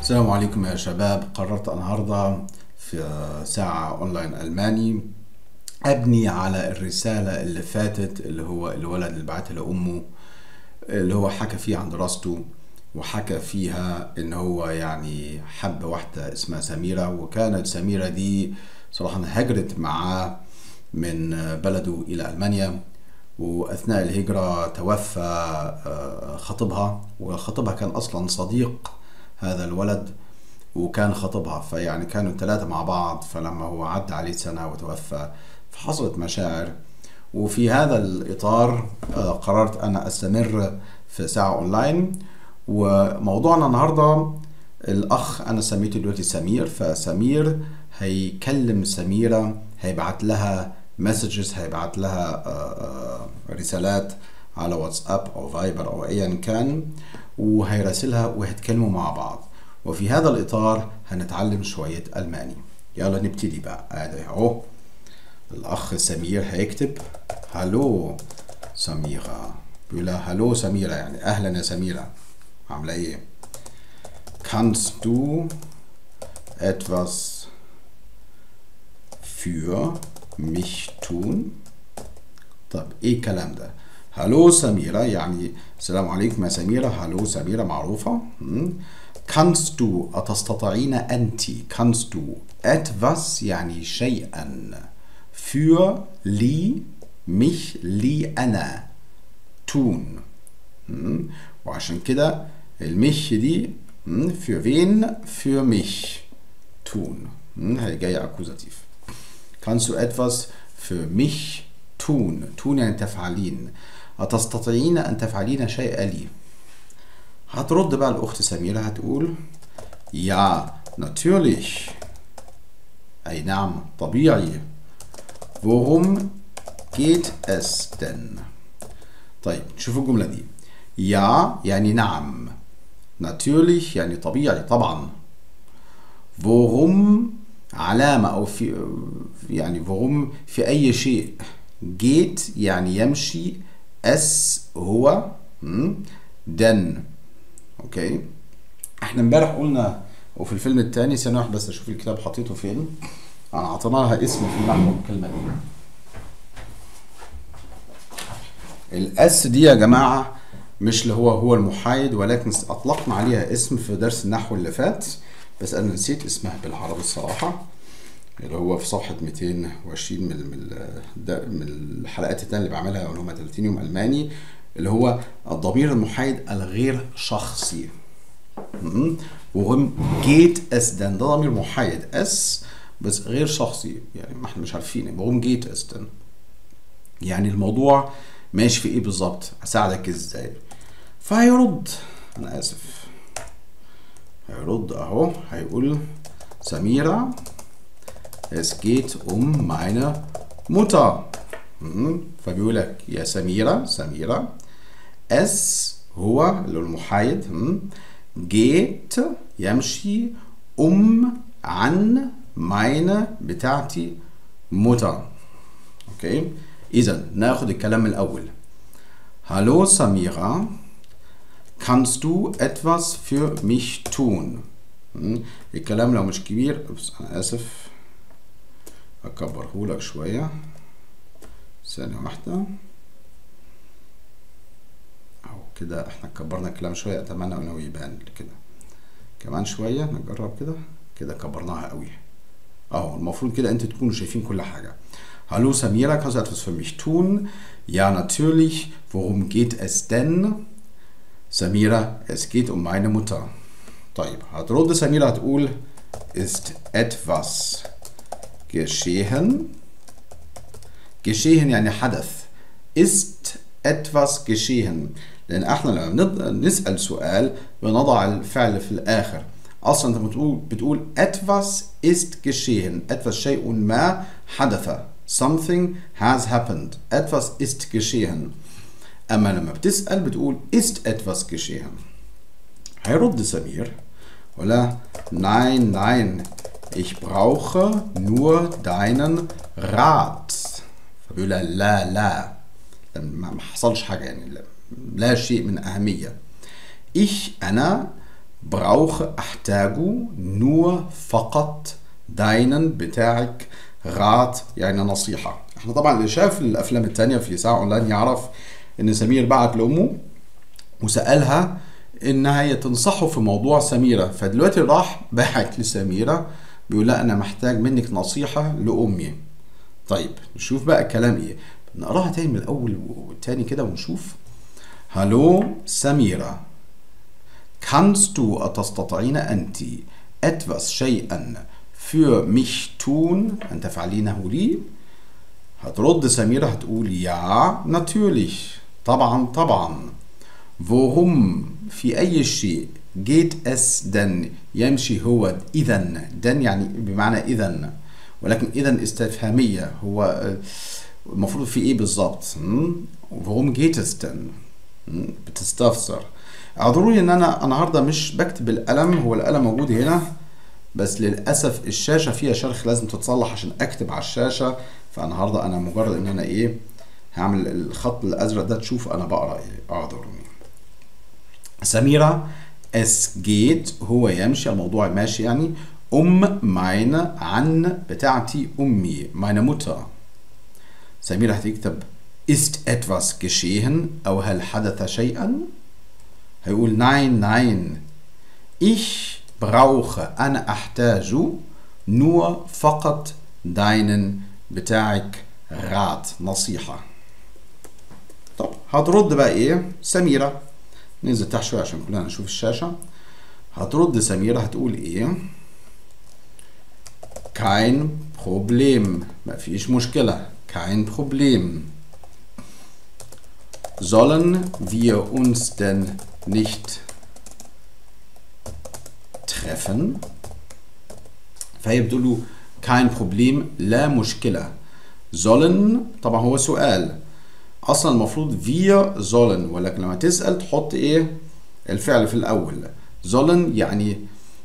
السلام عليكم يا شباب. قررت النهاردة في ساعة أونلاين ألماني أبني على الرسالة اللي فاتت، اللي هو الولد اللي بعتها لأمه، اللي هو حكى فيها عن دراسته، وحكى فيها إن هو يعني حب واحدة اسمها سميرة، وكانت سميرة دي صراحة هجرت معاه من بلده إلى ألمانيا، وأثناء الهجرة توفى خطيبها، وخطيبها كان أصلا صديق هذا الولد وكان خطيبها، فيعني كانوا الثلاثة مع بعض. فلما هو عدى عليه سنة وتوفى فحصلت مشاعر، وفي هذا الإطار قررت أنا أستمر في ساعة أونلاين. وموضوعنا النهاردة الأخ أنا سميته دلوقتي سمير، فسمير هيكلم سميرة، هيبعت لها مسجز، هيبعت لها رسالات على واتساب أو فايبر أو أيا كان، وهيراسلها وهيتكلموا مع بعض. وفي هذا الإطار هنتعلم شوية ألماني. يلا نبتدي بقى. ادي اهو الأخ سمير هيكتب هالو سميرة، بيقول لها هالو سميرة، يعني أهلا يا سميرة، عاملة إيه؟ Kannst du etwas für mich tun؟ طب إيه الكلام ده؟ هالو سميرة يعني السلام عليكم يا سميرة، هالو سميرة معروفة. Kannst du أتستطيعين أنت، kannst du etwas يعني شيئا، für لي mich لي أنا tun. وعشان كده المش دي für wen für mich tun، هي جاية أكوزاتيف. Kannst du etwas für mich tun؟ tun يعني تفعلين. أتستطيعين أن تفعلين شيئا لي. هترد بقى الأخت سميرة هتقول ja natürlich، أي نعم طبيعي. worum geht es denn؟ طيب شوفوا الجملة دي، ja يعني نعم، natürlich يعني طبيعي طبعا، worum علامة أو في يعني worum في أي شيء، geht يعني يمشي، es هو، denn. اوكي، احنا امبارح قلنا وفي الفيلم الثاني، ثانية واحدة بس اشوف الكتاب حطيته فين، انا اعطينا لها اسم في النحو الكلمة دي. الاس دي يا جماعة مش اللي هو المحايد، ولكن اطلقنا عليها اسم في درس النحو اللي فات، بس انا نسيت اسمها بالعربي الصراحة، اللي هو في صفحة 220 من الحلقات الثانية اللي بعملها، اللي هم 30 يوم ألماني، اللي هو الضمير المحايد الغير شخصي. worum geht es denn؟ ده ضمير محايد اس بس غير شخصي، يعني ما احنا مش عارفين worum geht es denn، يعني الموضوع ماشي في ايه بالظبط، اساعدك ازاي. فهيرد، انا اسف، هيرد اهو، هيقول سميرة es geht um meine Mutter. فبيقول لك يا سميرة es هو اللي هو المحايد، geht يمشي، عن meine بتاعتي Mutter. اوكي، اذا ناخد الكلام من الاول. Hallo Samira, kannst du etwas für mich tun؟ الكلام لو مش كبير، بس انا اسف اكبرهولك شوية، ثانية واحدة اهو كده، احنا كبرنا الكلام شوية، اتمنى انه يبان كده. كمان شوية نجرب كده كبرناها قوي اهو، المفروض كده انتوا تكونوا شايفين كل حاجة. Hallo Samira, kannst du etwas für mich tun؟ Ja natürlich, worum geht es denn؟ Samira, es geht um meine Mutter. طيب هترد سميرة هتقول ist etwas geschehen؟ geschehen يعني حدث، ist etwas geschehen، لأن احنا لما نسأل سؤال بنضع الفعل في الآخر. أصلا أنت بتقول etwas ist geschehen، etwas شيء ما حدث، something has happened، etwas ist geschehen. أما لما بتسأل بتقول ist etwas geschehen. هيرد سمير ولا nein ich brauche nur deinen Rat. فبيقول لا ما حصلش حاجة، يعني لا شيء من أهمية. أنا brauche أحتاج nur فقط deinen بتاعك Rat يعني نصيحة. احنا طبعا اللي شاف الأفلام التانية في ساعة أونلاين يعرف إن سمير بعت لأمه وسألها إنها هي تنصحه في موضوع سميرة، فدلوقتي راح باعت لسميرة بيقول لها أنا محتاج منك نصيحة لأمي. طيب نشوف بقى الكلام إيه، نقراها تاني من الأول والتاني كده ونشوف. هالو سميرة، kannst du تستطيعين أنت etwas شيئا für mich tun أن تفعلينه لي؟ هترد سميرة هتقول يا natürlich طبعا طبعا. worum في أي شيء geht es denn يمشي هو إذن، دن يعني بمعنى إذن، ولكن إذن استفهامية، هو المفروض في إيه بالظبط؟ worum geht es denn؟ بتستفسر. اعذروني ان انا النهارده مش بكتب بالقلم، هو القلم موجود هنا بس للاسف الشاشه فيها شرخ لازم تتصلح عشان اكتب على الشاشه، فالنهارده انا مجرد ان انا ايه هعمل الخط الازرق ده تشوف انا بقرا ايه. اعذروني. سميرة es geht هو يمشي، الموضوع ماشي يعني، meine عن بتاعتي امي meine Mutter. سميرة هتكتب ist etwas geschehen أو هل حدث شيئا؟ هيقول nein nein ich brauche أنا أحتاج nur فقط deinen بتاعك Rat نصيحة. طب هترد بقى إيه سميرة؟ ننزل تحت شوية عشان كلنا نشوف الشاشة. هترد سميرة هتقول إيه؟ kein Problem ما فيش مشكلة kein Problem. Sollen wir uns denn nicht treffen؟ فهي بتقول له kein Problem لا مشكلة. sollen طبعا هو سؤال، اصلا المفروض wir sollen، ولكن لما تسأل تحط ايه الفعل في الاول. sollen يعني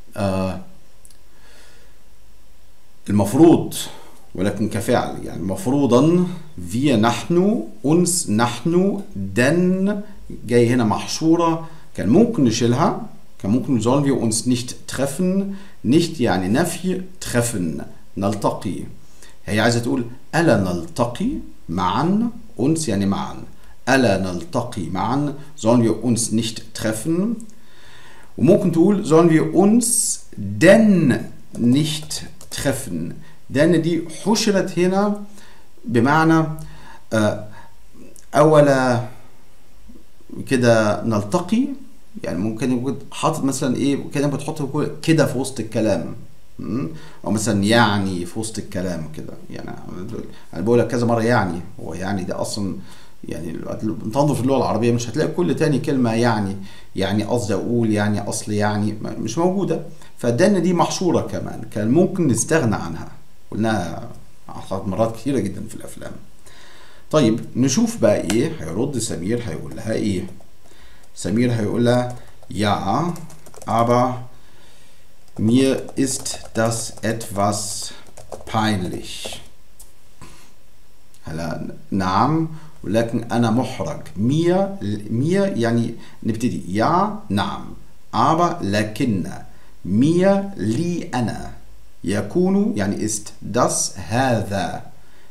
المفروض، ولكن كفعل يعني مفروضا wir نحن uns نحن denn جاي هنا محشورة، كان ممكن نشيلها، كان ممكن sollen wir uns nicht treffen، nicht يعني نفي، treffen نلتقي. هي عايزة تقول ألا نلتقي معا، uns يعني معا، ألا نلتقي معا sollen wir uns nicht treffen. وممكن تقول sollen wir uns denn nicht treffen، denn دي حشرت هنا بمعنى أولا كده نلتقي، يعني ممكن يكون حاطط مثلا ايه كده بتحط كده في وسط الكلام، او مثلا يعني في وسط الكلام كده. يعني انا بقول لك كذا مره يعني، هو يعني ده اصلا يعني بتنظر في اللغه العربيه مش هتلاقي كل تاني كلمه يعني قصدي اقول يعني اصل يعني مش موجوده، فالدن دي محشوره كمان، كان ممكن نستغنى عنها، قلناها مرات كثيره جدا في الافلام. طيب نشوف بقى ايه هيرد سمير، هيقول لها ايه. سمير هيقول لها ja aber mir ist das etwas peinlich. هلا نعم ولكن أنا محرج. mir يعني نبتدي يا نعم aber لكن mir لي أنا يكون يعني ist das هذا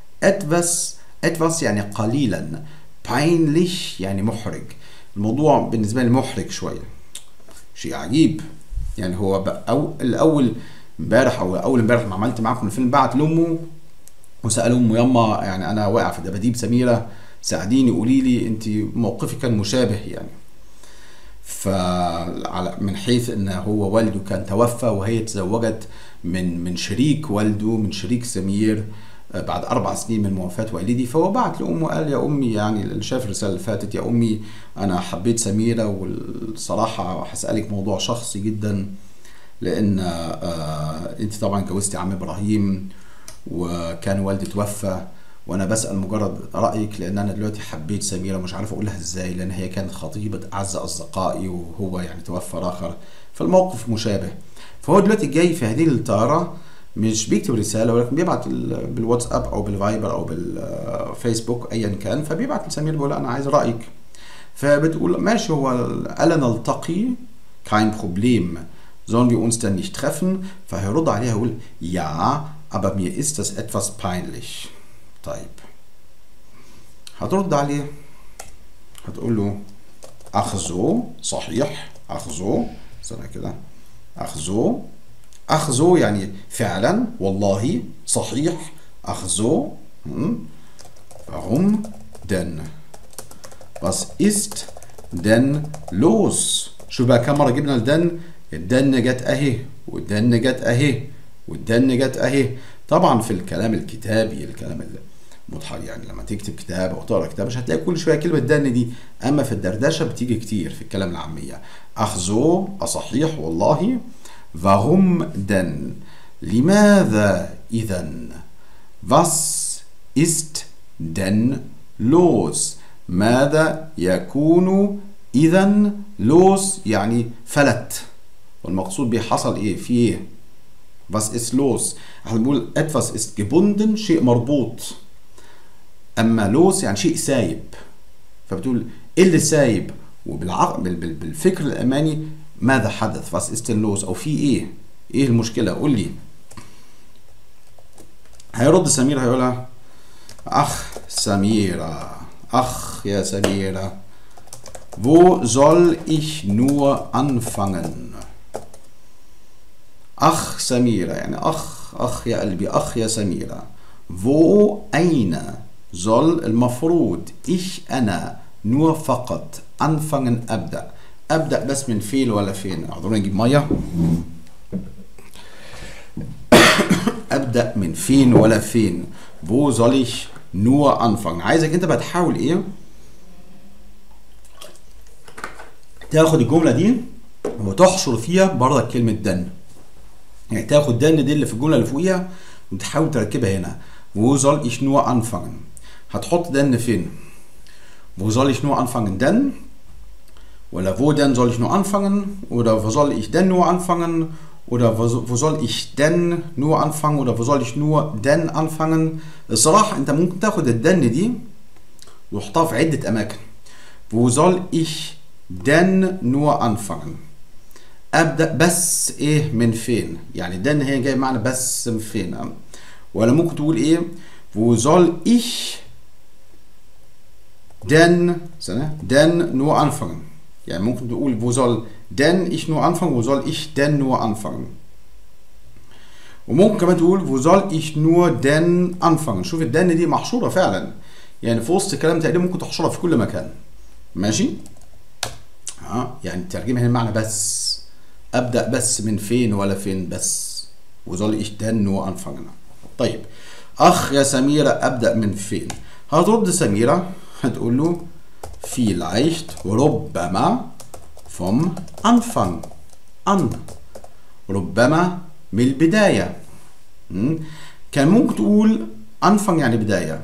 etwas يعني قليلا peinlich يعني محرج. الموضوع بالنسبة لي محرج شوية، شيء عجيب يعني. هو أو الأول امبارح أو أول امبارح ما عملت معاكم الفيلم بعت لأمه وسأل أمه يما يعني أنا واقع في دباديب سميرة ساعديني قولي لي أنت موقفك كان مشابه يعني. من حيث ان هو والده كان توفى وهي تزوجت من شريك والده، من شريك سمير بعد 4 سنين من وفاة والدي، فهو بعت لأمه قال يا أمي يعني اللي شاف الرسالة اللي فاتت، يا أمي أنا حبيت سميرة والصراحة هسألك موضوع شخصي جدا، لأن أنت طبعا جوزتي عم إبراهيم وكان والدي توفى، وانا بسأل مجرد رأيك لان انا دلوقتي حبيت سميرة مش عارف اقولها ازاي، لان هي كانت خطيبة اعز اصدقائي وهو يعني توفى اخر، فالموقف مشابه. فهو دلوقتي جاي في هذه الطارة مش بيكتب رسالة ولكن بيبعت بالواتساب او بالفايبر او بالفيسبوك ايا كان، فبيبعت لسمير بيقول انا عايز رأيك، فبتقول ماشي هو ألا نلتقي kein Problem. Sollen wir uns denn nicht treffen؟ فهيرد عليها يقول ja, aber mir ist das etwas peinlich. طيب هترد عليه هتقول له ach so صحيح ach so استنى كده ach so ach so يعني فعلا والله صحيح ach so warum denn was ist denn los شوف بقى كم مرة جبنا الدن الدن جت اهي والدن جت اهي والدن جت اهي طبعا في الكلام الكتابي الكلام يعني لما تكتب كتاب او تقرا كتاب مش هتلاقي كل شويه كلمه دن دي اما في الدردشه بتيجي كتير في الكلام العاميه ach so صحيح والله warum denn لماذا اذا was ist denn los ماذا يكون إذا los يعني فلت والمقصود به حصل إيه في إيه was ist los احنا بنقول etwas ist gebunden شيء مربوط أما los يعني شيء سايب فبتقول إيه اللي سايب بالفكر الألماني ماذا حدث was ist denn los أو في إيه المشكلة قول لي هيرد سمير هيقولها ach سميرة ach يا سميرة wo soll ich nur anfangen ach سميرة يعني أخ يا قلبي أخ يا سميرة wo أين soll المفروض ich أنا nur فقط anfangen أبدأ بس من فين ولا فين اعذروني نجيب مية أبدأ من فين ولا فين wo soll ich nur anfangen عايزك انت بقى تحاول ايه تاخد الجمله دي وتحشر فيها بره كلمه دن يعني تاخد دن دي اللي في الجمله اللي فوقيها وتحاول تركبها هنا wo soll ich nur anfangen هتحط دن فين wo soll ich nur anfangen denn oder wo denn soll ich nur anfangen oder wo soll ich denn nur anfangen oder wo soll ich denn nur anfangen oder wo soll ich nur denn anfangen الصراحة انت ممكن تاخد الدن دي وتحطها في عدة اماكن wo soll ich denn nur anfangen ابدأ بس ايه من فين يعني denn هي جاي معنى بس من فين ولا ممكن تقول ايه wo soll ich denn nur anfangen يعني ممكن تقول wo soll denn ich nur anfangen wo soll ich denn nur anfangen وممكن كمان تقول wo soll ich nur denn anfangen شوف الدن دي محشورة فعلا يعني في وسط الكلام تقريبا ممكن تحشرها في كل مكان ماشي يعني ترجمها هنا معنى بس أبدأ بس من فين ولا فين بس wo soll ich denn nur anfangen طيب أخ يا سميرة أبدأ من فين هترد سميرة هتقول له vielleicht ربما vom Anfang an ربما من البداية كان ممكن تقول أنفang يعني بداية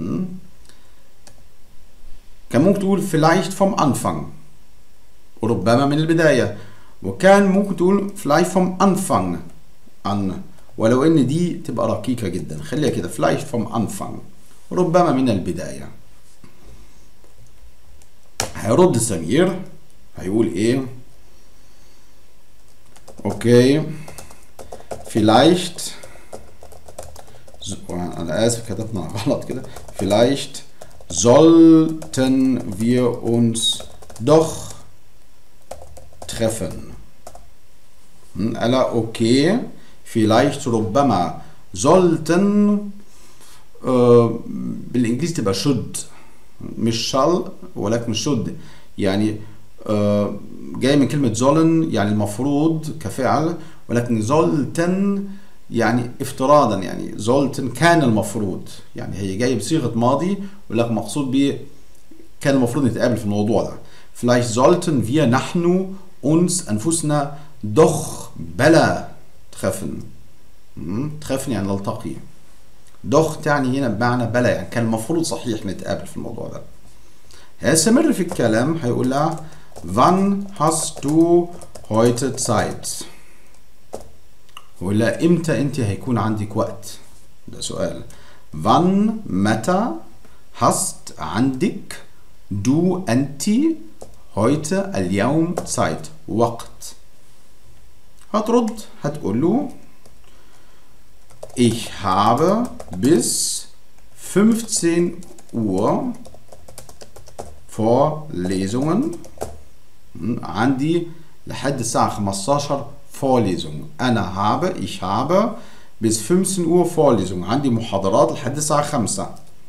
كان ممكن تقول vielleicht vom Anfang ربما من البداية وكان ممكن تقول vielleicht vom Anfang an ولو ان دي تبقى رقيقة جدا خليها كده vielleicht vom Anfang ربما من البداية هيرد سمير هيقول ايه اوكي vielleicht انا اسف كتبنا غلط كده vielleicht sollten wir uns doch treffen ألا اوكي vielleicht ربما sollten بالانجليزي تبقى should مش shall ولكن should يعني جاي من كلمة sollen يعني المفروض كفعل ولكن sollten يعني افتراضا يعني sollten كان المفروض يعني هي جاية بصيغة ماضي ولكن مقصود به كان المفروض نتقابل في الموضوع ده vielleicht sollten wir نحن uns أنفسنا doch بلا treffen treffen يعني نلتقي doch تعني هنا بمعنى بلا يعني كان المفروض صحيح نتقابل في الموضوع ده هيستمر في الكلام هيقول لها wann hast du heute Zeit ولا امتى انت هيكون عندك وقت ده سؤال wann متى hast عندك du انت heute اليوم Zeit وقت. هترد هتقول له ich habe bis 15 Uhr Vorlesungen. عندي لحد الساعة 15 Vorlesungen. ich habe bis 15 Uhr Vorlesungen. عندي محاضرات لحد الساعة 5.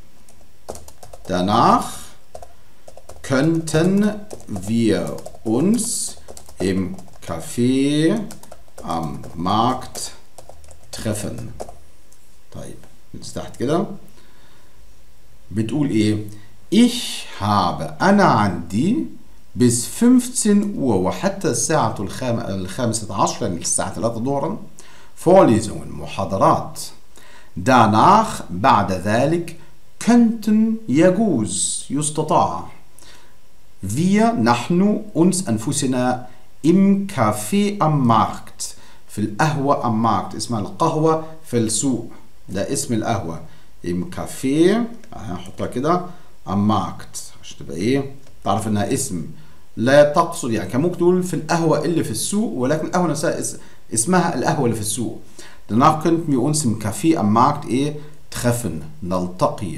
Danach könnten wir uns im Café am Markt treffen. طيب jetzt تحت كده بتقول ايه؟ ich habe أنا عندي bis 15 Uhr وحتى الساعة 15 يعني الساعة 3 ظهرا Vorlesungen محاضرات. danach بعد ذلك könnten يجوز يستطاع wir نحن uns أنفسنا im Café am Markt في القهوة am Markt اسمها القهوة في السوق ده اسم القهوة im Café هنحطها كده am Markt عشان تبقى ايه تعرف انها اسم لا تقصد يعني كان ممكن تقول في القهوة اللي في السوق ولكن القهوة نفسها اسمها القهوة اللي في السوق. danach könnten wir uns im Café am Markt ايه treffen نلتقي.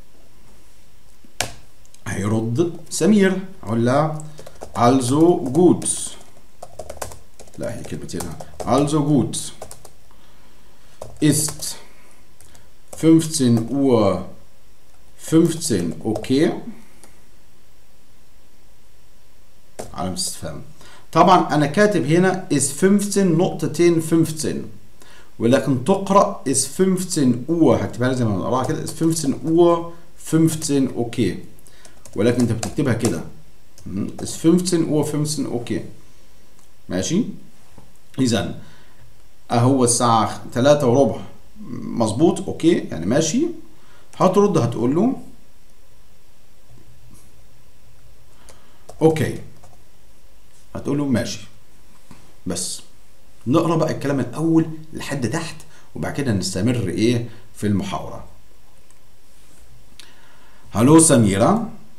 هيرد سمير اقول لها also gut لا هي كلمتين also gut ist 15 Uhr 15 okay علامة استفهام. طبعا انا كاتب هنا is 15 نقطتين 15 ولكن تقرأ is 15 Uhr هكتبها لي زي ما بنقراها كده is 15 Uhr 15 okay ولكن انت بتكتبها كده is 15 Uhr 15 اوكي ماشي. اذا اهو الساعة 3 وربع مظبوط اوكي يعني ماشي. هترد هتقول له اوكي هتقول له ماشي. بس نقرا بقى الكلام الاول لحد تحت وبعد كده نستمر ايه في المحاورة. Hallo Samira,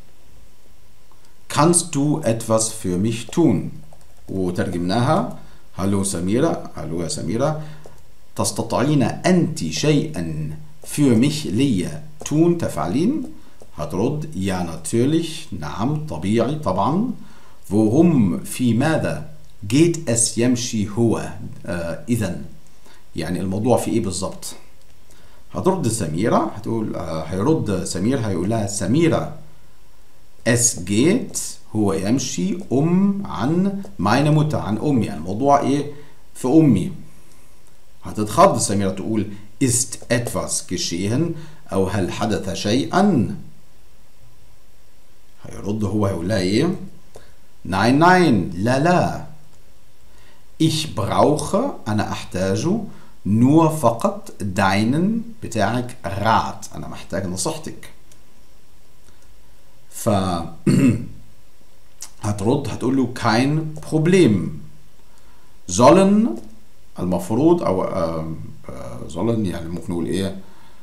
kannst du etwas für mich tun؟ وترجمناها هلو سميرة هلو يا سميرة تستطيعين أنت شيئا für mich لي tun تفعلين؟ هترد ja natürlich نعم طبيعي طبعا. worum في ماذا geht es يمشي هو إذن يعني الموضوع في إيه بالضبط. هترد سميرة هتقول هيرد سمير هيقول لها سميرة es geht هو يمشي عن meine Mutter عن أمي يعني الموضوع إيه في أمي. هتتخض سميرة تقول ist etwas geschehen أو هل حدث شيئا. هيرد هو هيقول لها إيه nein nein لا لا ich brauche أنا أحتاج nur فقط deinen بتاعك Rat أنا محتاج نصيحتك. ف هترد هتقول له kein Problem sollen المفروض أو sollen يعني ممكن نقول إيه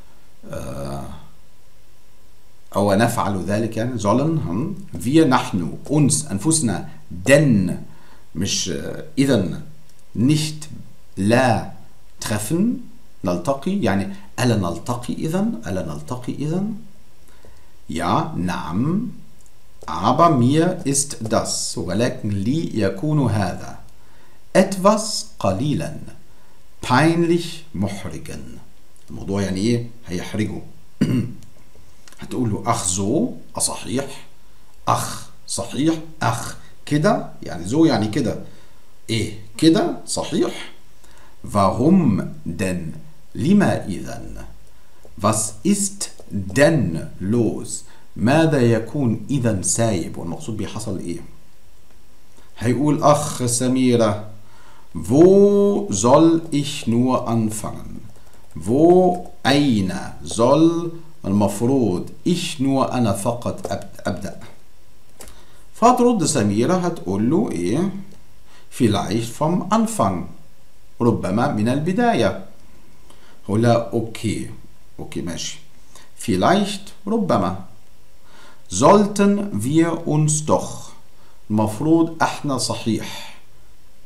أو نفعل ذلك يعني sollen wir نحن uns أنفسنا denn مش إذن nicht لا treffen نلتقي يعني ألا نلتقي إذن ألا نلتقي إذن ja نعم aber mir ist das ولكن لي يكون هذا etwas قليلا peinlich محرجا الموضوع يعني ايه هيحرجه. هتقول له أخ زو أصحيح أخ صحيح أخ كده يعني زو يعني كده إيه كده صحيح. warum denn لما إذن was ist denn los ماذا يكون إذن سايب والمقصود به حصل إيه. هيقول أخ سميرة wo soll ich nur anfangen wo أين soll المفروض ich nur أنا فقط أبدأ. فترد سميرة هتقول له إيه vielleicht vom Anfang ربما من البداية. هقول لها أوكي ماشي vielleicht ربما sollten wir uns doch المفروض احنا صحيح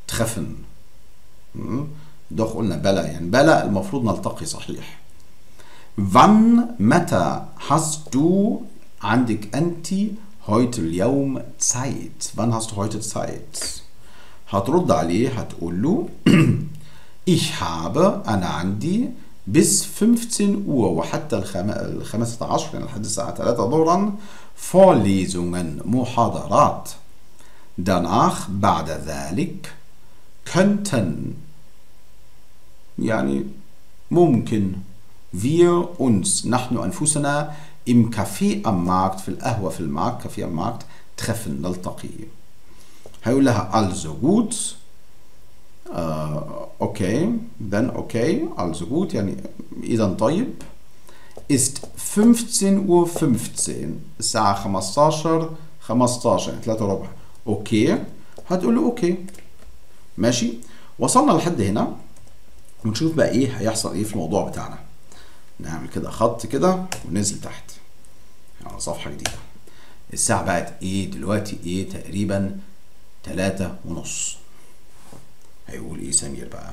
treffen. doch قلنا بلا، يعني بلا المفروض نلتقي صحيح. wann متى hast du عندك أنت heute اليوم Zeit؟ wann hast du heute Zeit؟ هترد عليه هتقول له ich habe أنا عندي bis 15 Uhr وحتى 15 يعني لحد الساعة 3 ظهرا Vorlesungen محاضرات. danach بعد ذلك könnten يعني ممكن wir uns نحن أنفسنا im Café am Markt في القهوة في المارkt Café am Markt treffen نلتقي. هيقول لها also gut okay then okay also gut يعني إذا طيب ist 15:15 الساعة 15:15 يعني 3:15 اوكي. هتقول له اوكي ماشي. وصلنا لحد هنا ونشوف بقى ايه هيحصل ايه في الموضوع بتاعنا. نعمل كده خط كده وننزل تحت على صفحة جديدة. الساعة بقت ايه دلوقتي؟ ايه تقريبا 3:30. هيقول ايه سمير بقى؟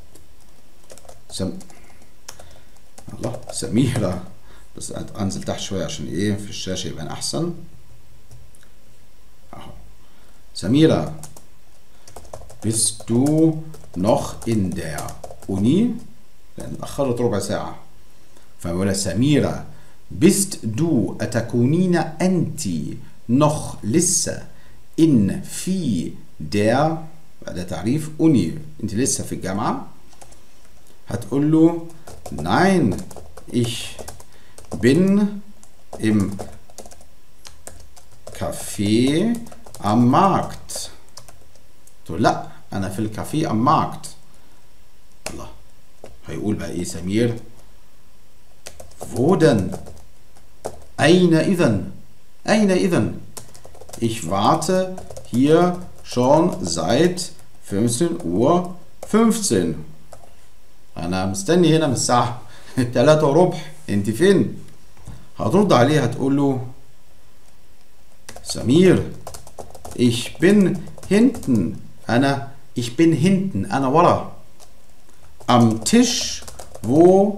الله سميرة، بس انزل تحت شوية عشان ايه في الشاشة يبان احسن. اهو سميرة bist du noch in der Uni؟ لأن اتأخرت ربع ساعة. فبقول سميرة bist du أتكونين أنت noch لسه in في der ده تعريف Uni أنت لسه في الجامعة. هتقول له nein ich bin im Café am Markt. تقول لا أنا في الكافيه am Markt. الله هيقول بقى إيه سمير؟ wo denn؟ أين إذن؟ أين إذن؟ ich warte hier schon seit 15:15. أنا مستني هنا من الساعة 3:15. أنت فين؟ هترد عليه هتقول له سمير ich bin hinten. ich bin hinten أنا ورا. am Tisch wo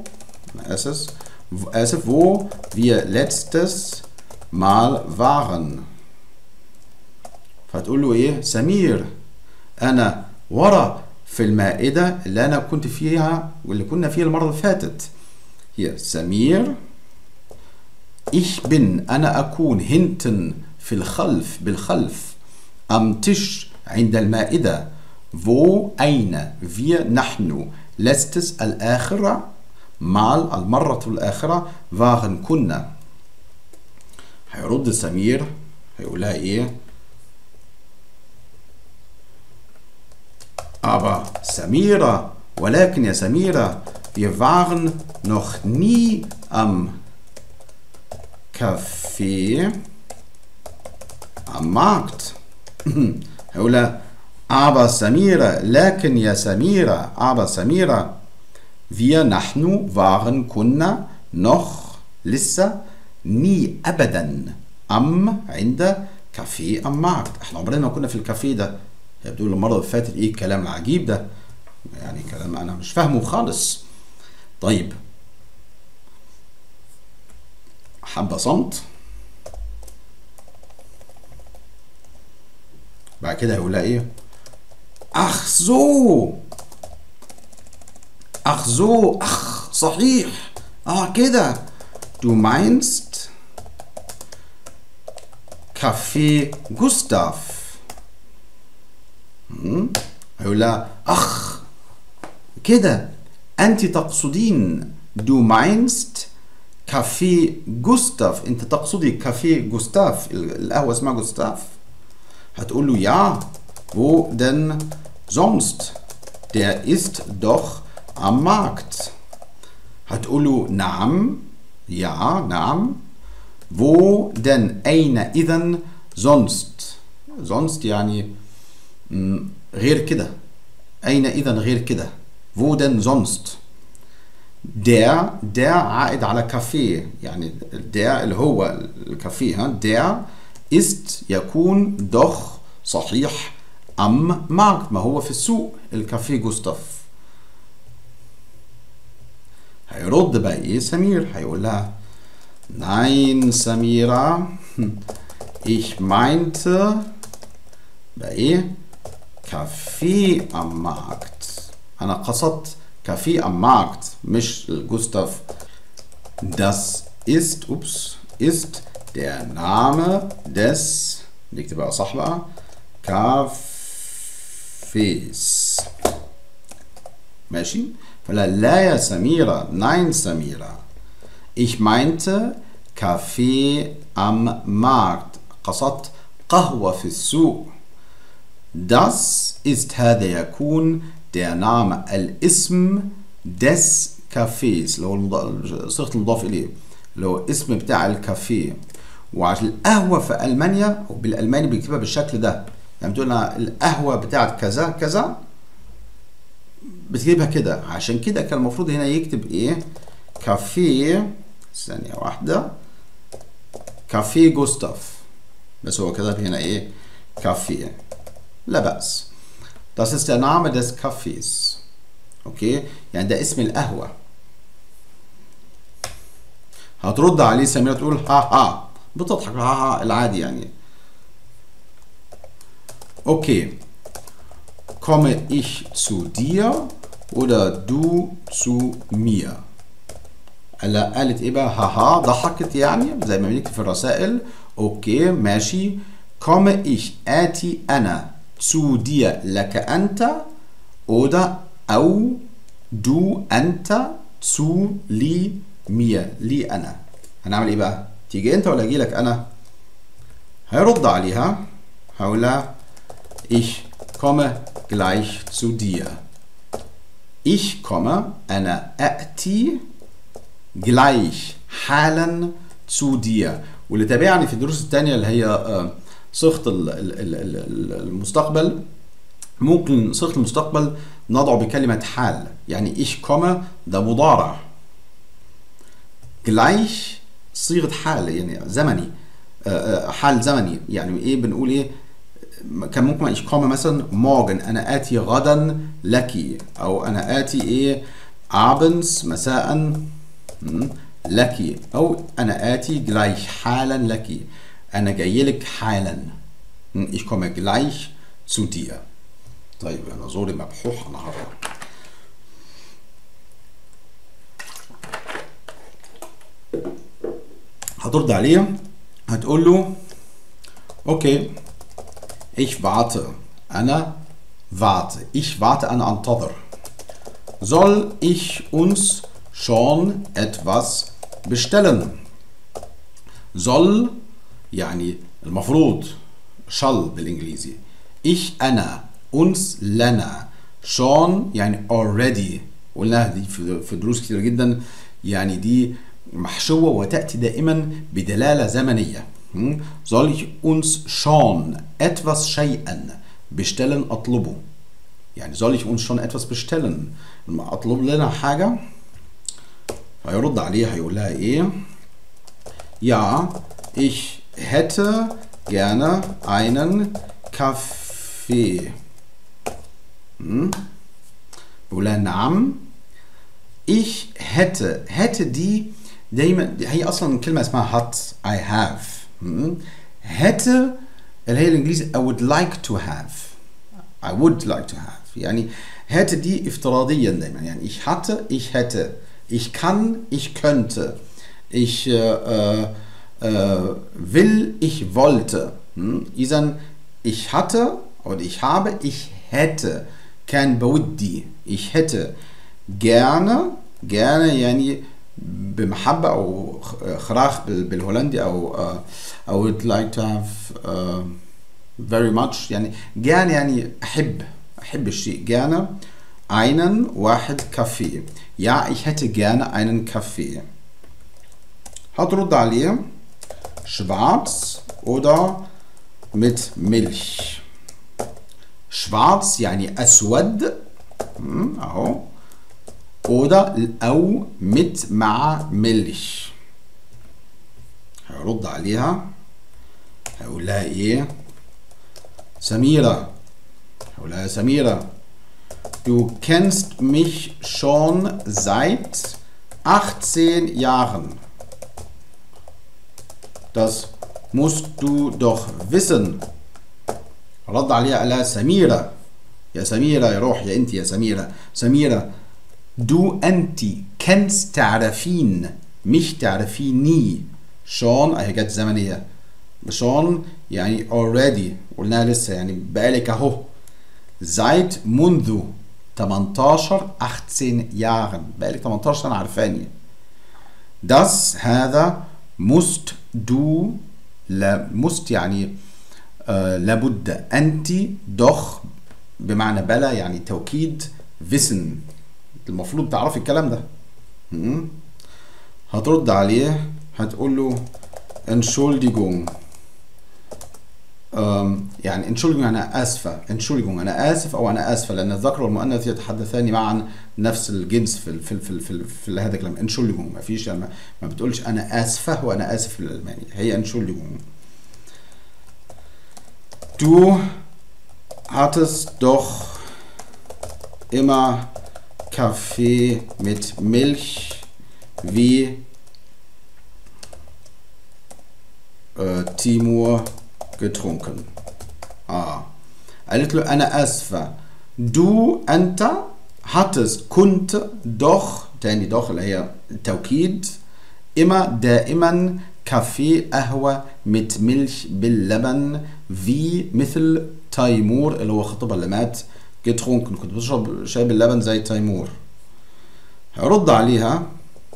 wo wir letztes Mal waren. فتقول له ايه سمير انا ورا في المائدة اللي انا كنت فيها واللي كنا فيها المرة اللي فاتت. هي سمير ich bin أنا أكون hinten في الخلف بالخلف am Tisch عند المائدة wo أين wir نحن letztes الآخرة mal المرة الآخرة waren كنا. هيرد سمير هيقول لها ايه aber Samira ولكن يا سميرة wir waren noch nie am Café am Markt. هيقول لها aber سميرة لكن يا سميرة aber سميرة wir نحن waren كنا noch لسه nie أبدا am عند كافيه am Markt. احنا عمرنا ما كنا في الكافيه ده. هي بتقول المرة اللي فاتت ايه الكلام العجيب ده؟ يعني كلام انا مش فاهمه خالص. طيب حبة صمت. بعد كده هيقول لها ايه ach so ach صحيح كده du meinst Café Gustav. هيقول لها أخ كده أنت تقصدين du meinst Café Gustav أنت تقصدي Café Gustav القهوة اسمها Gustav. هتقول له ja wo denn sonst der ist doch am Markt. هتقول له نعم ja نعم wo denn أين إذن sonst يعني غير كده. أين إذن غير كده wo denn sonst. der عائد على كافيه يعني der اللي هو الكافيه der ist يكون doch صحيح am Markt، ما هو في السوق الكافيه جوستاف. هيرد بقى ايه سمير؟ هيقول لها Nein سميرة ich meinte بقى ايه كافيه am Markt. انا قصدت كافيه am Markt مش جوستاف. Das ist der Name des، نكتب بقى صح بقى، كافيس. ماشي؟ فلا لا يا سميرة، nein سميرة. Ich meinte Kaffee am Markt. قصدت قهوة في السوق. Das ist هذا يكون der Name الاسم des Cafés اللي هو صيغة المضاف إليه اللي هو اسم بتاع الكافيه. وعشان القهوة في ألمانيا وبالألماني بيكتبها بالشكل ده، يعني بتقول لنا القهوة بتاعت كذا كذا بتجيبها كده. عشان كده كان المفروض هنا يكتب ايه كافيه، ثانية واحدة، كافيه جوستاف، بس هو كتب هنا ايه كافيه. لا بأس. Das ist der Name des Cafés. اوكي، يعني ده اسم القهوة. هترد عليه سميرة تقول ها ها، بتضحك ها ها العادي يعني. اوكي، komme ich zu dir oder du zu mir؟ قالت ايه بقى؟ هاها، ضحكت يعني زي ما بنكتب في الرسائل. اوكي ماشي. komme ich آتي أنا zu dir لك أنت، oder أو du أنت zu li mir لي أنا. هنعمل ايه بقى؟ تيجي أنت ولا أجي لك أنا؟ هيرد عليها هقول لها ich komme gleich zu dir. Ich komme أنا أأتي gleich حالا zu dir. واللي تابعني في الدروس الثانية اللي هي صيغة المستقبل، ممكن صيغة المستقبل نضع بكلمة حال، يعني ich komme ده مضارع، gleich صيغة حال يعني زمني، حال زمني. يعني ايه بنقول ايه؟ كان ممكن ich komme مثلا morgen أنا آتي غدا لك، أو أنا آتي إيه abends مساء لك، أو أنا آتي gleich حالا لك، أنا جاي لك حالا. ich komme gleich zu dir. طيب أنا زوري مبحوح النهارده. هترد عليه هتقول له أوكي ich warte أنا warte، ich warte أنا أنتظر. soll ich uns schon etwas bestellen؟ soll يعني المفروض، shall بالإنجليزي، ich أنا، uns لنا، schon يعني already، قلناها دي في دروس كتير جدا، يعني دي محشوة وتأتي دائما بدلالة زمنية. soll ich uns schon etwas شيئا bestellen أطلبه، يعني soll ich uns schon etwas bestellen أطلب لنا حاجة. هيرد عليها هيقول لها إيه؟ ja ich hätte gerne einen Kaffee. بقول لها نعم ich hätte دي دايما هي اصلا كلمه اسمها hat I have. hätte اللي هي الانجليزي I would like to have، I would like to have، يعني hätte دي افتراضيا دايما، يعني ich hatte ich hätte، ich kann ich könnte، ich will ich wollte. اذا ich hatte oder ich habe ich hätte كان بودي، ich hätte gerne يعني بمحبة أو خراخ بالهولندي أو I would like to have very much، يعني gerne يعني أحب الشيء. gerne einen واحد كافيه، ja ich hätte gerne einen Kaffee. هترد عليه schwarz oder mit Milch. schwarz يعني أسود أهو، oder أو mit مع ملح. هيرد عليها هيقول لها إيه؟ سميرة هقول لها يا سميرة du kennst mich schon seit 18 Jahren. Das musst du doch wissen. رد عليها قال لها سميرة، يا سميرة يا روح يا انت يا سميرة، سميرة du انت kennst تعرفين mich تعرفيني schon اهي جت زمنية schon يعني already قلناها لسه يعني بقالك اهو seit منذ 18 Jahren بقالك 18 سنة عارفاني. das هذا musst du لا musst يعني لابد أنت doch بمعنى بلا يعني توكيد wissen المفروض تعرفي الكلام ده. هترد عليه هتقول له Entschuldigung يعني Entschuldigung أنا آسفة Entschuldigung أنا آسف أو أنا آسفة لأن الذكر والمؤنث يتحدثان معا نفس الجنس في هذا الكلام. Entschuldigung ما فيش يعني ما بتقولش أنا آسفة وأنا آسف بالألماني هي Entschuldigung. Du hattest doch immer Kaffee mit Milch wie Timur getrunken. قالت له أنا آسفة du أنت hattest كنت doch تاني doch اللي هي التوكيد immer دائما كافيه قهوة mit ملح باللبن wie مثل تيمور اللي هو خطيبها اللي مات getrunken كنت بشرب شاي باللبن زي تيمور. هرد عليها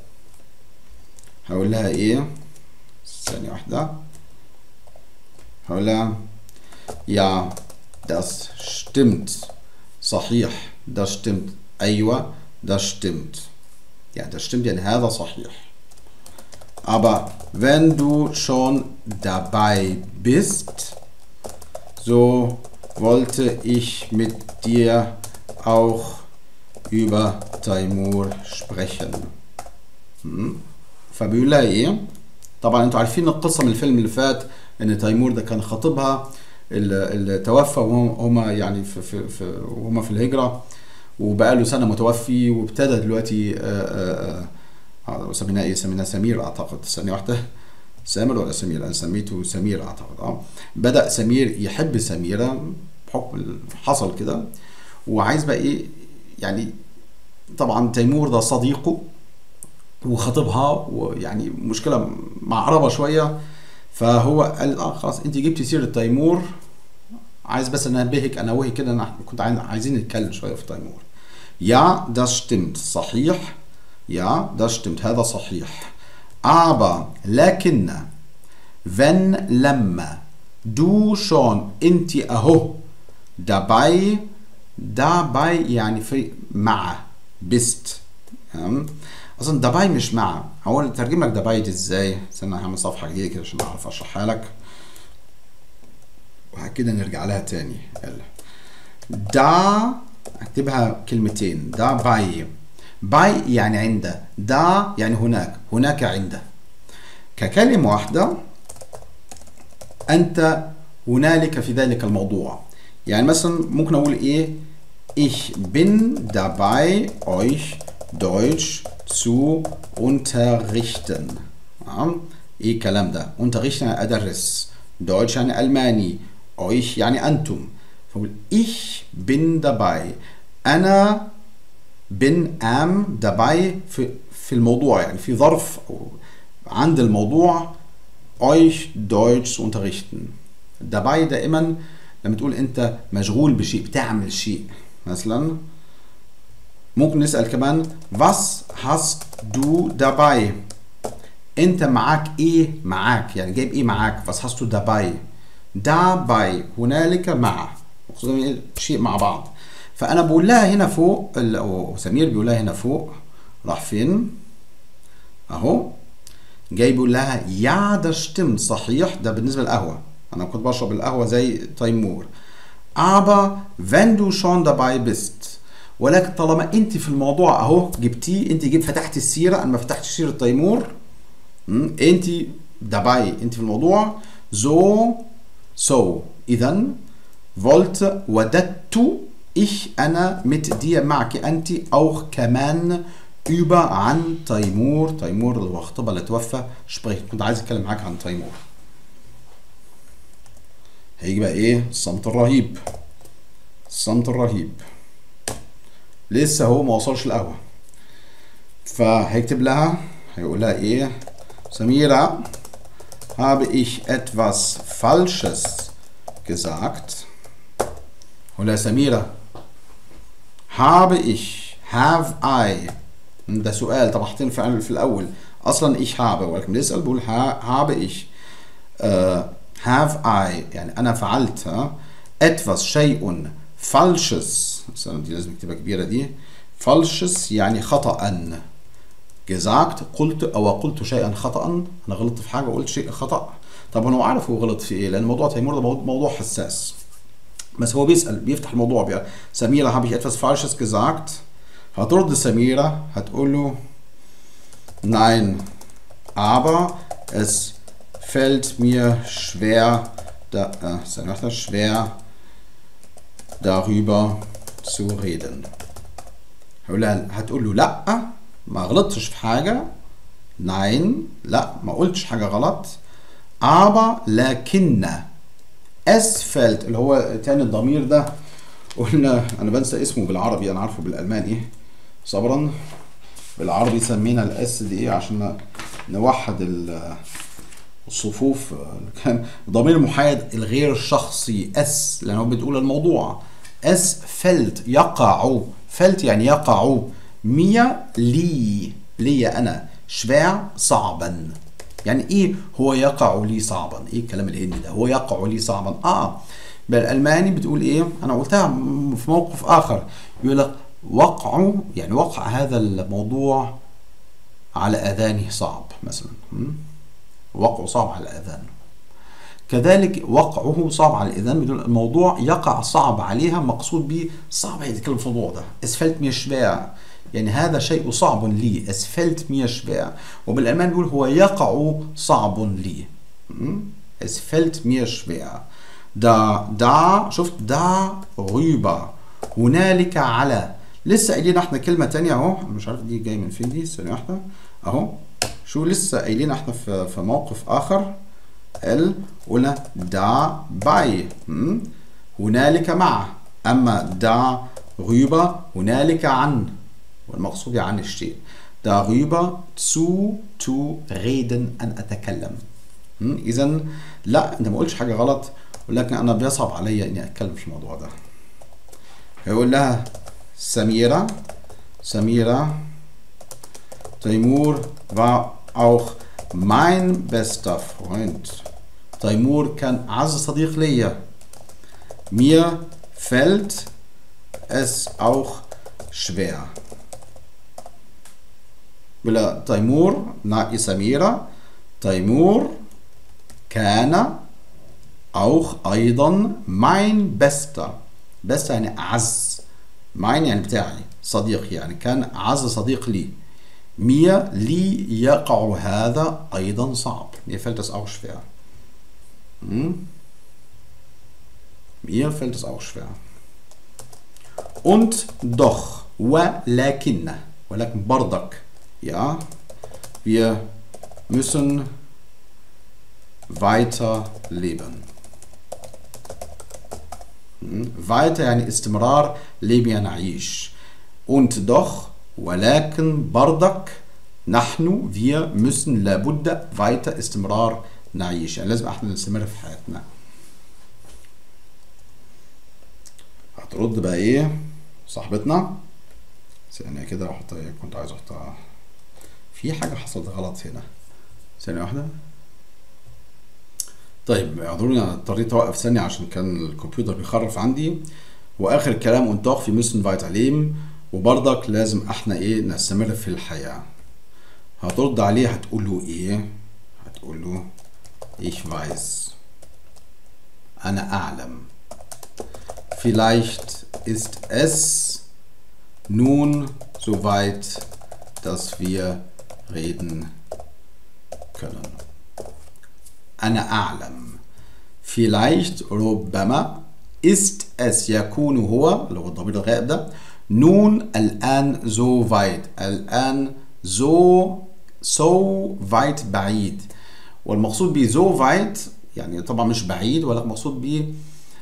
هقول لها ايه ثانية واحدة هقول لها ja das stimmt صحيح das stimmt أيوة das stimmt يعني das stimmt يعني هذا صحيح. Aber wenn du schon dabei bist, so wollte ich mit dir auch über Taimur sprechen. فبيقول لها ايه؟ طبعا انتوا عارفين القصة من الفيلم اللي فات ان تيمور ده كان خطيبها اللي توفى وهما يعني وهما في الهجرة وبقى له سنة متوفي وابتدى دلوقتي سميناه ايه؟ سميناه سمير اعتقد. ثانية واحدة سامر ولا سمير؟ انا سميته سمير اعتقد. بدأ سمير يحب سميرة بحكم حصل كده وعايز بقى ايه يعني طبعا تيمور ده صديقه وخطيبها ويعني مشكلة معربة شوية فهو قال خلاص انت جبتي سيرة تيمور عايز بس انبهك انوهك كده انا كنت عايزين نتكلم شوية في تيمور. Ja, das stimmt صحيح ja das stimmt هذا صحيح aber لكن wenn لما du schon انت اهو dabei يعني في مع bist اصلا dabei مش مع. هو نترجم لك dabei دي ازاي؟ استنى هعمل صفحه جديده كده عشان اعرف اشرحها لك وهكذا نرجع لها تاني. يلا da اكتبها كلمتين dabei باي يعني عند دا يعني هناك عند ككلمة واحدة أنت هنالك في ذلك الموضوع. يعني مثلا ممكن أقول إيه ich bin dabei euch Deutsch zu unterrichten. إيه الكلام ده؟ unterrichten يعني أدرس Deutsch يعني ألماني euch يعني أنتم. فأقول ich bin dabei أنا bin dabei في الموضوع يعني في ظرف أو عند الموضوع euch Deutsch unterrichten. dabei دائما لما تقول انت مشغول بشيء بتعمل شيء مثلا ممكن نسأل كمان was hast du dabei انت معاك ايه معاك يعني جايب ايه معاك was hast du dabei هنالك مع شيء مع بعض. فأنا بقول لها هنا فوق أو سمير بيقول لها هنا فوق راح فين؟ أهو جاي بيقول لها يا ده stimmt صحيح ده بالنسبة للقهوة أنا كنت بشرب القهوة زي تيمور. aber wenn du schon dabei bist ولكن طالما أنت في الموضوع أهو جبتيه أنت فتحت السيرة أنا ما فتحتش سيرة تيمور أنت dabei أنت في الموضوع so إذا wollte وددت ich أنا mit dir معك أنت auch كمان über عن تيمور. تيمور اللي هو خطيبها اللي توفى sprechen. كنت عايز أتكلم معاك عن تيمور. هيجي بقى إيه؟ الصمت الرهيب. الصمت الرهيب. لسه هو ما وصلش القهوة. فهيكتب لها هيقول لها إيه؟ سميرة habe ich etwas Falsches gesagt. ولا سميرة habe ich have I ده سؤال طب حاطين فعل في الأول أصلا ich habe ولكن بنسأل بقول habe ich have I يعني أنا فعلت etwas شيء falsches مثلا دي لازم نكتبها كبيرة دي falsches يعني خطأ gesagt قلت أو قلت شيئا خطأ أنا غلطت في حاجة وقلت شيء خطأ. طب أنا عارف هو غلط في إيه لأن موضوع تيمور ده موضوع حساس بس هو بيسأل بيفتح الموضوع بقى سميرة habe ich etwas Falsches gesagt. هترد سميرة هتقول له nein aber es fällt mir schwer schwer darüber zu reden. هتقول له لا ما غلطتش في حاجة nein لا ما قلتش حاجة غلط aber لكن es fällt اللي هو تاني الضمير ده قلنا انا بنسى اسمه بالعربي انا عارفه بالالماني صبرا بالعربي سمينا الاس دي ايه عشان نوحد الصفوف كان ضمير محايد الغير شخصي اس لانه بتقول الموضوع اس فلت يقع فلت يعني يقع مية لي انا شفاع صعبا يعني ايه هو يقع لي صعبا ايه الكلام الهندي ده هو يقع لي صعبا بالالماني بتقول ايه انا قلتها في موقف اخر يقول لك وقع يعني وقع هذا الموضوع على اذانه صعب مثلا وقعه صعب على الاذان كذلك وقعه صعب على الاذان بدون الموضوع يقع صعب عليها مقصود به صعب يتكلم في الموضوع ده اسفلت مير schwer يعني هذا شيء صعب لي اسفلت مير schwer وبالالمان بيقول هو يقع صعب لي اسفلت مير schwer دا شفت دا rüber هنالك على لسه قايلين احنا كلمه تانية اهو مش عارف دي جايه من فين دي ثانيه واحده اهو شو لسه قايلين احنا في موقف اخر قلنا دا باي هنالك مع اما دا rüber هنالك عن والمقصود عن الشيء darüber zu reden أن أتكلم إذا لا أنت ما قلتش حاجة غلط ولكن أنا بيصعب علي إني أتكلم في الموضوع ده. هيقول لها سميرة Taimur war auch mein bester Freund. تيمور كان أعز صديق ليا. Mir fällt es auch schwer. بلا تيمور نا سميرة تيمور كان auch أيضا mein bester يعني أعز mein يعني بتاعي صديق يعني كان أعز صديق لي mir لي يقع هذا أيضا صعب mir fällt es auch schwer mir fällt es auch schwer und doch ولكن برضك ja wir müssen weiter leben weiter يعني استمرار leben يعني نعيش und doch ولكن برضك نحن wir müssen لابد weiter استمرار نعيش يعني لازم احنا نستمر في حياتنا. هترد بقى ايه صاحبتنا ثانية كده احط ايه كنت عايز احطها في حاجة حصلت غلط هنا ثانية واحدة. طيب اعذروني انا اضطريت اوقف ثانية عشان كان الكمبيوتر بيخرف عندي. واخر كلام und doch wir müssen weiter leben وبرضك لازم احنا ايه نستمر في الحياة. هترد عليه هتقول له ايه هتقول له ich weiß أنا أعلم vielleicht ist es nun soweit dass wir reden können. أنا أعلم vielleicht ربما ist es يكون هو اللي هو الضمير الغائب ده nun الآن so weit الآن so weit بعيد والمقصود ب so weit يعني طبعا مش بعيد ولا مقصود ب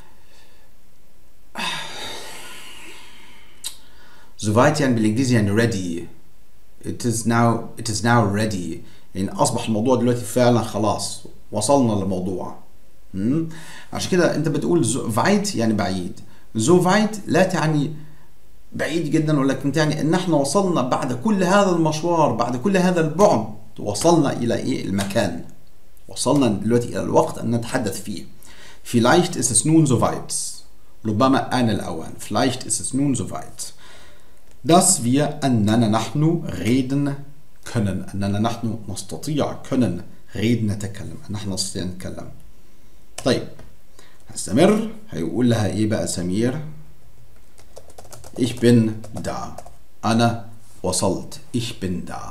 so weit يعني بالإنجليزي يعني ready it is now ready يعني أصبح الموضوع دلوقتي فعلا خلاص وصلنا للموضوع. عشان كده أنت بتقول weit يعني بعيد so weit لا تعني بعيد جدا ولكن تعني ان احنا وصلنا بعد كل هذا المشوار بعد كل هذا البعد وصلنا الى ايه المكان وصلنا دلوقتي الى الوقت ان نتحدث فيه. vielleicht ist es nun soweit ربما آن الأوان vielleicht ist es nun soweit dass wir أننا نحن reden können أننا نحن نستطيع können reden نتكلم أن نحن نستطيع نتكلم. طيب هستمر هيقول لها ايه بقى سمير Ich bin da. أنا وصلت. Ich bin da.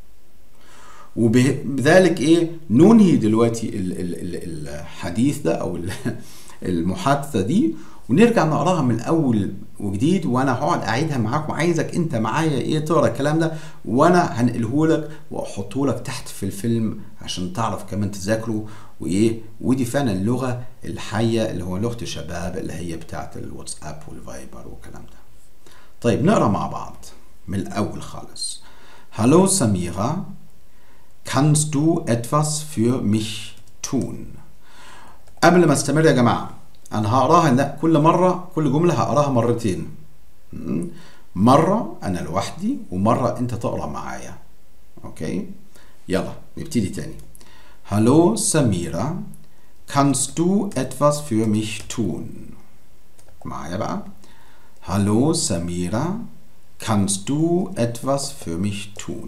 وبذلك إيه ننهي دلوقتي الحديث ده أو المحادثة دي ونرجع نقراها من أول وجديد وأنا هقعد أعيدها معاك وعايزك أنت معايا إيه تقرا الكلام ده وأنا هنقله لك وأحطه لك تحت في الفيلم عشان تعرف كمان تذاكره وإيه ودي فعلا اللغة الحية اللي هو لغة الشباب اللي هي بتاعت الواتساب والفايبر والكلام ده. طيب نقرا مع بعض من الأول خالص. Hallo Samira, kannst du etwas für mich tun? قبل ما استمر يا جماعة أنا هقراها كل مرة كل جملة هقراها مرتين. مرة أنا لوحدي ومرة أنت تقرا معايا. أوكي؟ يلا نبتدي تاني. Hallo Samira, kannst du etwas für mich tun? معايا بقى. Hallo Samira, kannst du etwas für mich tun?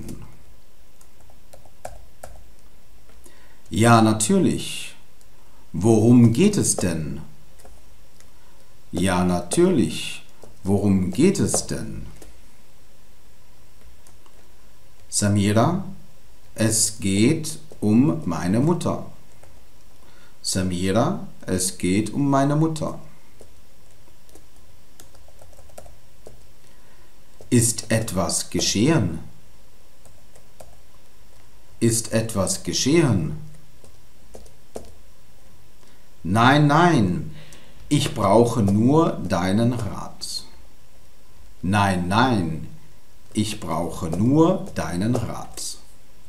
Ja, natürlich. Worum geht es denn? Ja, natürlich. Worum geht es denn? Samira, es geht um meine Mutter. Samira, es geht um meine Mutter. Ist etwas geschehen? Ist etwas geschehen? Nein, nein, ich brauche nur deinen Rat. Nein, nein, ich brauche nur deinen Rat.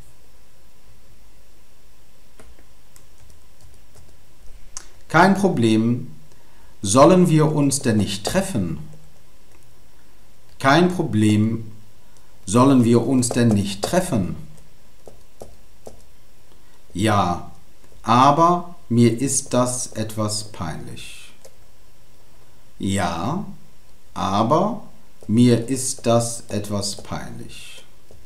Kein Problem, sollen wir uns denn nicht treffen? Kein Problem, sollen wir uns denn nicht treffen? Ja, aber mir ist das etwas peinlich. Ja, aber mir ist das etwas peinlich.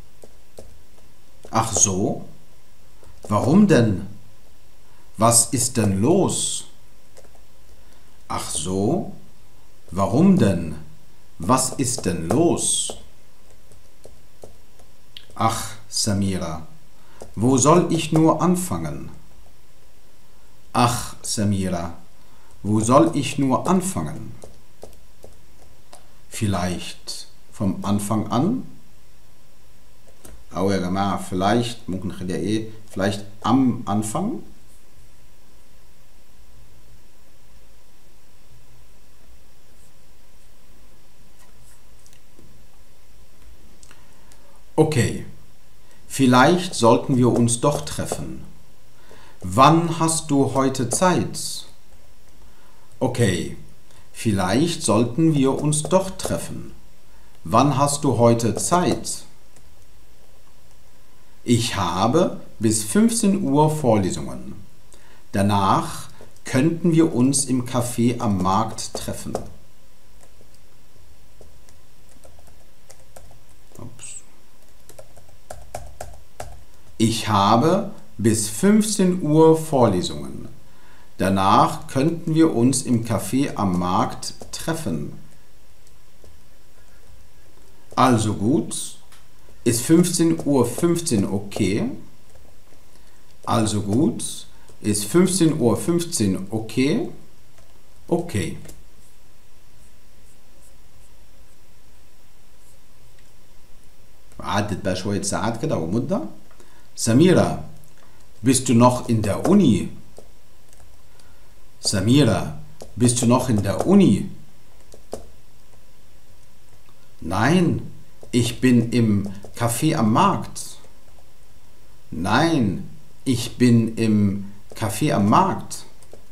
Ach so? Warum denn? Was ist denn los? Ach so? Warum denn? Was ist denn los? Ach, Samira, wo soll ich nur anfangen? Ach, Samira, wo soll ich nur anfangen? Vielleicht vom Anfang an? أو يا جماعة vielleicht ممكن نخليها إيه؟ vielleicht am Anfang? Okay, vielleicht sollten wir uns doch treffen. Wann hast du heute Zeit? Okay, vielleicht sollten wir uns doch treffen. Wann hast du heute Zeit? Ich habe bis 15 Uhr Vorlesungen. Danach könnten wir uns im Café am Markt treffen. Ich habe bis 15 Uhr Vorlesungen. Danach könnten wir uns im Café am Markt treffen. Also gut, ist 15 Uhr 15 okay? Also gut, ist 15 Uhr 15 okay? Okay. عدت بقى شوية ساعات كده ومدة. سميرة bist du noch in der Uni؟ Samira, bist du noch in der Uni? Nein, ich bin im Café am Markt. Nein, ich bin im Café am Markt.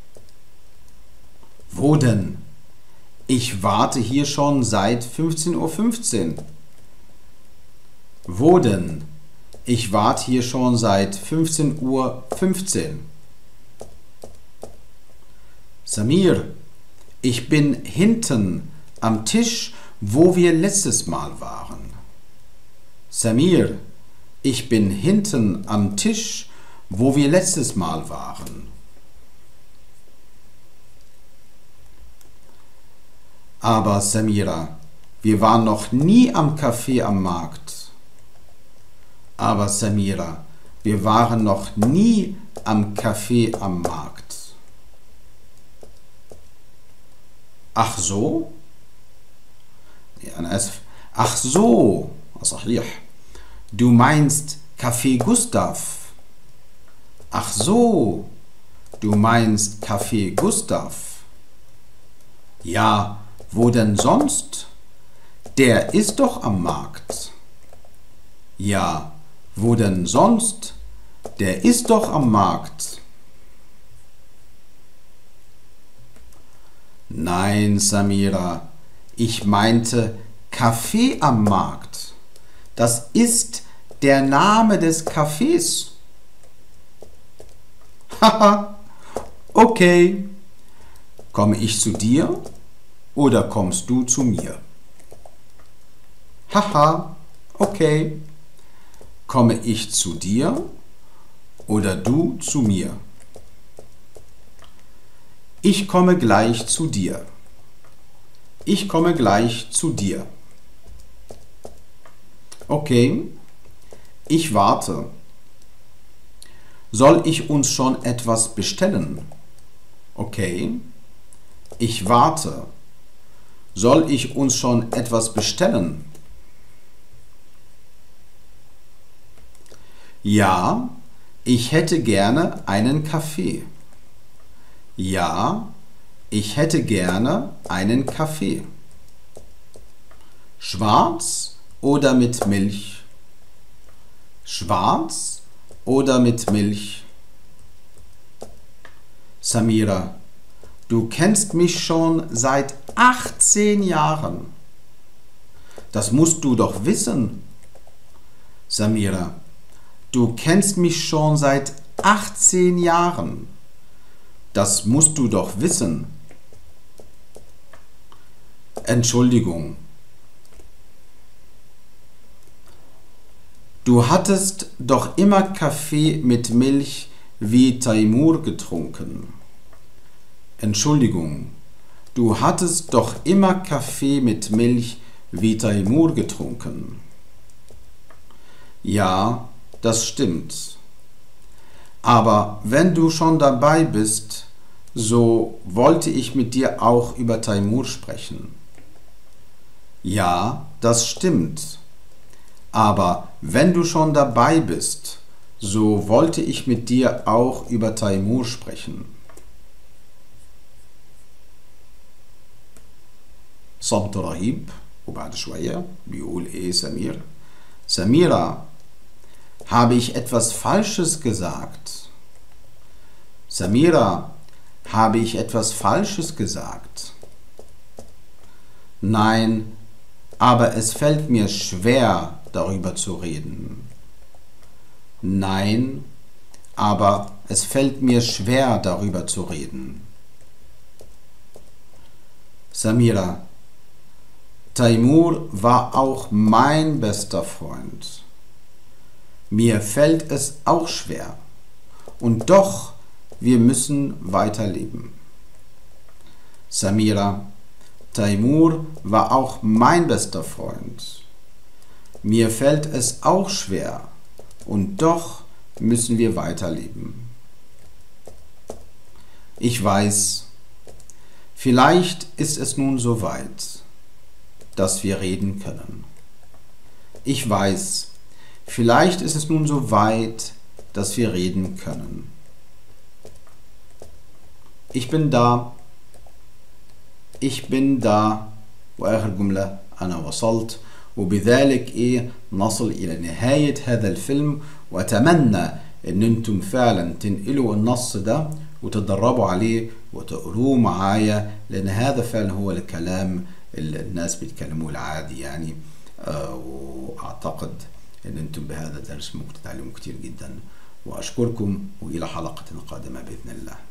Wo denn? Ich warte hier schon seit 15:15 Uhr. Wo denn? Ich warte hier schon seit 15:15 Uhr. Samir, ich bin hinten am Tisch, wo wir letztes Mal waren. Samir, ich bin hinten am Tisch, wo wir letztes Mal waren. Aber Samira, wir waren noch nie am Café am Markt. Aber Samira, wir waren noch nie am Café am Markt. Ach so? أنا آسف. Ach so, صحيح. Du meinst Café Gustav. Ach so, du meinst Café Gustav. Ja, wo denn sonst? Der ist doch am Markt. Ja, wo denn sonst? Der ist doch am Markt. Nein, Samira, ich meinte Café am Markt. Das ist der Name des Cafés. Haha, okay. Komme ich zu dir oder kommst du zu mir? Haha, okay. Komme ich zu dir oder du zu mir? Ich komme gleich zu dir. Ich komme gleich zu dir. Okay, ich warte. Soll ich uns schon etwas bestellen? Okay, ich warte. Soll ich uns schon etwas bestellen? Ja, ich hätte gerne einen Kaffee. Ja, ich hätte gerne einen Kaffee. Schwarz oder mit Milch? Schwarz oder mit Milch? Samira, du kennst mich schon seit 18 Jahren. Das musst du doch wissen. Samira, du kennst mich schon seit 18 Jahren. Das musst du doch wissen. Entschuldigung. Du hattest doch immer Kaffee mit Milch wie Taimur getrunken. Entschuldigung. Du hattest doch immer Kaffee mit Milch wie Taimur getrunken. Ja, das stimmt. Aber wenn du schon dabei bist, so wollte ich mit dir auch über Taimur sprechen. Ja, das stimmt. Aber wenn du schon dabei bist, so wollte ich mit dir auch über Taimur sprechen. صمت رهيب وبعد شوية بيقول إيه سمير؟ سميرة, habe ich etwas Falsches gesagt? Samira, habe ich etwas Falsches gesagt? Nein, aber es fällt mir schwer, darüber zu reden. Nein, aber es fällt mir schwer, darüber zu reden. Samira, Taimur war auch mein bester Freund. Mir fällt es auch schwer. Und doch, wir müssen weiterleben. Samira, Taimur war auch mein bester Freund. Mir fällt es auch schwer. Und doch müssen wir weiterleben. Ich weiß, vielleicht ist es nun soweit, dass wir reden können. Ich weiß. Vielleicht ist es nun so weit, dass wir reden können. Ich bin da. Ich bin da. وآخر جملة أنا وصلت. وبذلك نصل إلى نهاية هذا الفيلم، وأتمنى إن أنتم فعلا تنقلوا النص ده وتدربوا عليه وتقروه معايا، لأن هذا فعلا هو الكلام اللي الناس بيتكلموه العادي يعني. وأعتقد إن أنتم بهذا الدرس ممكن تتعلموا كتير جدا، وأشكركم وإلى حلقة قادمة بإذن الله.